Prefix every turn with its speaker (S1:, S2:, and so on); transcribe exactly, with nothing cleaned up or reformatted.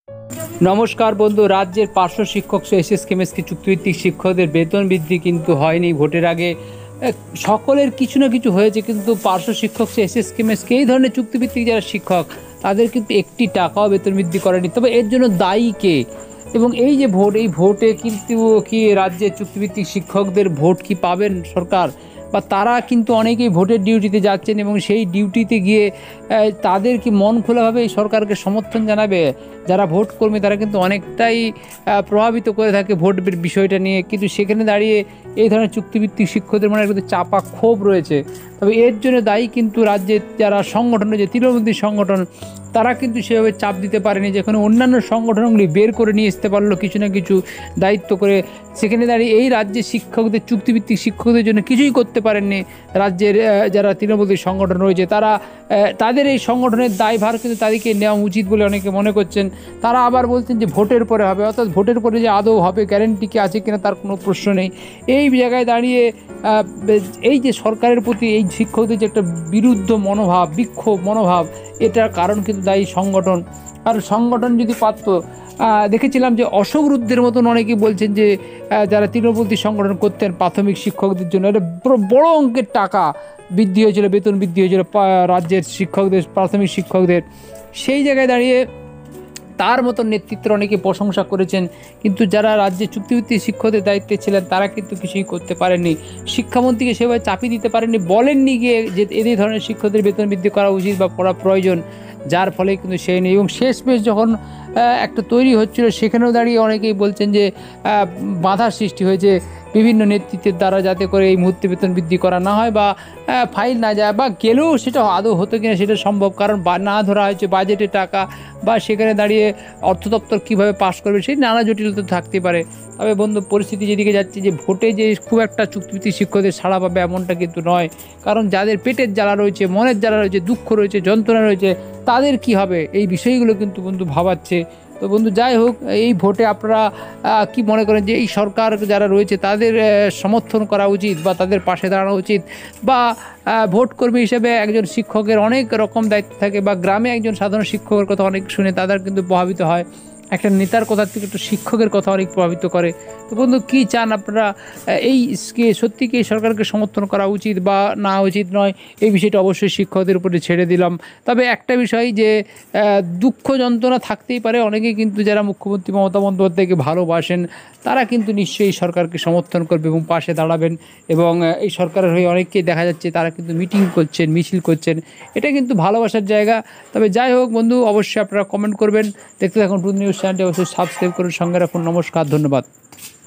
S1: নমস্কার বন্ধু, রাজ্যের পার্শ্ব শিক্ষক এসএস কেমএসকে চুক্তিভিত্তিক শিক্ষকদের বেতন বৃদ্ধি কিন্তু হয়নি ভোটের আগে। সকলের কিছু না কিছু হয়েছে, কিন্তু পার্শ্ব শিক্ষক এসএস কেমএসকে এই ধরনের চুক্তিভিত্তিক যারা শিক্ষক তাদের কিন্তু একটি টাকাও বেতন বৃদ্ধি করেনি। তবে এর জন্য দায়ী কে? এবং এই যে ভোট, এই ভোটে কিন্তু কি রাজ্যের চুক্তিভিত্তিক শিক্ষকদের ভোট কি পাবেন সরকার? বা তারা কিন্তু অনেকেই ভোটের ডিউটিতে যাচ্ছেন এবং সেই ডিউটিতে গিয়ে তাদের কি মন খোলাভাবে এই সরকারকে সমর্থন জানাবে? যারা ভোট কর্মী তারা কিন্তু অনেকটাই প্রভাবিত করে থাকে ভোটের বিষয়টা নিয়ে, কিন্তু সেখানে দাঁড়িয়ে এই ধরনের চুক্তিভিত্তিক শিক্ষকদের মনে কিন্তু চাপা ক্ষোভ রয়েছে। তবে এর জন্য দায়ী কিন্তু রাজ্যের যারা সংগঠন রয়েছে, তৃণমূল সংগঠন, তারা কিন্তু সেভাবে চাপ দিতে পারেনি। যেখানে অন্যান্য সংগঠনগুলি বের করে নিয়ে আসতে পারলো কিছু না কিছু দায়িত্ব করে, সেখানে দাঁড়িয়ে এই রাজ্যের শিক্ষকদের চুক্তিভিত্তিক শিক্ষকদের জন্য কিছুই করতে পারেননি রাজ্যের যারা তৃণমূল সংগঠন রয়েছে। তারা তাদের এই সংগঠনের দায়ভার কিন্তু তাদেরকে নেওয়া উচিত বলে অনেকে মনে করছেন। তারা আবার বলছেন যে ভোটের পরে হবে, অর্থাৎ ভোটের পরে যে আদৌ হবে গ্যারেন্টি কি আছে কিনা তার কোনো প্রশ্ন নেই। এই জায়গায় দাঁড়িয়ে এই যে সরকারের প্রতি এই শিক্ষকদের যে একটা বিরুদ্ধ মনোভাব, বিক্ষোভ মনোভাব, এটার কারণ কিন্তু দায়ী সংগঠন। আর সংগঠন যদি পারত, দেখেছিলাম যে অশোক রুদ্রের মতন অনেকেই বলছেন যে যারা তৃণমূলী সংগঠন করতেন প্রাথমিক শিক্ষকদের জন্য একটা বড় অঙ্কের টাকা বৃদ্ধি হয়েছিল, বেতন বৃদ্ধি হয়েছিল রাজ্যের শিক্ষকদের, প্রাথমিক শিক্ষকদের। সেই জায়গায় দাঁড়িয়ে তার মতন নেতৃত্বের অনেকে প্রশংসা করেছেন, কিন্তু যারা রাজ্যের চুক্তিভিত্তিক শিক্ষকদের দায়িত্বে ছিলেন তারা কিন্তু কিছুই করতে পারেননি। শিক্ষামন্ত্রীকে সেভাবে চাপিয়ে দিতে পারেননি, বলেননি গিয়ে যে এই ধরনের শিক্ষকদের বেতন বৃদ্ধি করা উচিত বা করা প্রয়োজন, যার ফলে কিন্তু সেই নেই। এবং শেষমেশ যখন একটা তৈরি হচ্ছিল সেখানেও দাঁড়িয়ে অনেকেই বলছেন যে বাধার সৃষ্টি হয়েছে বিভিন্ন নেতৃত্বের দ্বারা, যাতে করে এই মুহূর্তে বেতন বৃদ্ধি করা না হয় বা ফাইল না যায়, বা গেলেও সেটা আদৌ হতো কিনা সেটা সম্ভব, কারণ না ধরা হয়েছে বাজেটের টাকা, বা সেখানে দাঁড়িয়ে অর্থ দপ্তর কীভাবে পাস করবে সেই নানা জটিলতা থাকতে পারে। তবে বন্ধু, পরিস্থিতি যেদিকে যাচ্ছে যে ভোটে যে খুব একটা চুক্তিভিত্তিক শিক্ষকদের ছাড়া পাবে এমনটা কিন্তু নয়, কারণ যাদের পেটের জ্বালা রয়েছে, মনের জ্বালা রয়েছে, দুঃখ রয়েছে, যন্ত্রণা রয়েছে, তাদের কি হবে এই বিষয়গুলো কিন্তু বন্ধু ভাবাচ্ছে। তো বন্ধু, যাই হোক, এই ভোটে আপনারা কি মনে করেন যে এই সরকার যারা রয়েছে তাদের সমর্থন করা উচিত বা তাদের পাশে দাঁড়ানো উচিত? বা ভোট কর্মী হিসেবে একজন শিক্ষকের অনেক রকম দায়িত্ব থাকে, বা গ্রামে একজন সাধারণ শিক্ষকের কথা অনেক শুনে তাদের কিন্তু প্রভাবিত হয়, একটা নেতার কথা থেকে একটু শিক্ষকের কথা অনেক প্রভাবিত করে। তো বন্ধু, কী চান আপনারা? এই সত্যি কি সরকারকে সমর্থন করা উচিত বা না উচিত নয়, এই বিষয়টা অবশ্যই শিক্ষকদের উপরে ছেড়ে দিলাম। তবে একটা বিষয় যে দুঃখ যন্ত্রণা থাকতেই পারে, অনেকেই কিন্তু যারা মুখ্যমন্ত্রী মমতা বন্দ্যোপাধ্যায়কে ভালোবাসেন তারা কিন্তু নিশ্চয়ই সরকারকে সমর্থন করবে এবং পাশে দাঁড়াবেন। এবং এই সরকারের হয়ে অনেককেই দেখা যাচ্ছে তারা কিন্তু মিটিং করছেন, মিছিল করছেন, এটা কিন্তু ভালোবাসার জায়গা। তবে যাই হোক বন্ধু, অবশ্যই আপনারা কমেন্ট করবেন। দেখতে থাকুন টুডে নিউজ চ্যানেলটি, অবশ্যই সাবস্ক্রাইব করুন, সঙ্গে রাখুন। নমস্কার, ধন্যবাদ।